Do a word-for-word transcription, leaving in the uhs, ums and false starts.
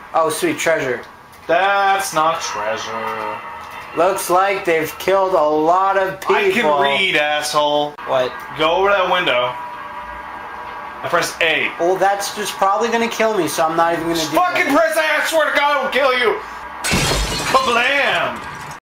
Oh, sweet treasure. That's not treasure. Looks like they've killed a lot of people. I can read, asshole. What? Go over that window. I press A. Well, that's just probably gonna kill me, so I'm not even gonna do Fucking that. press A, I swear to God I will kill you! Kablam!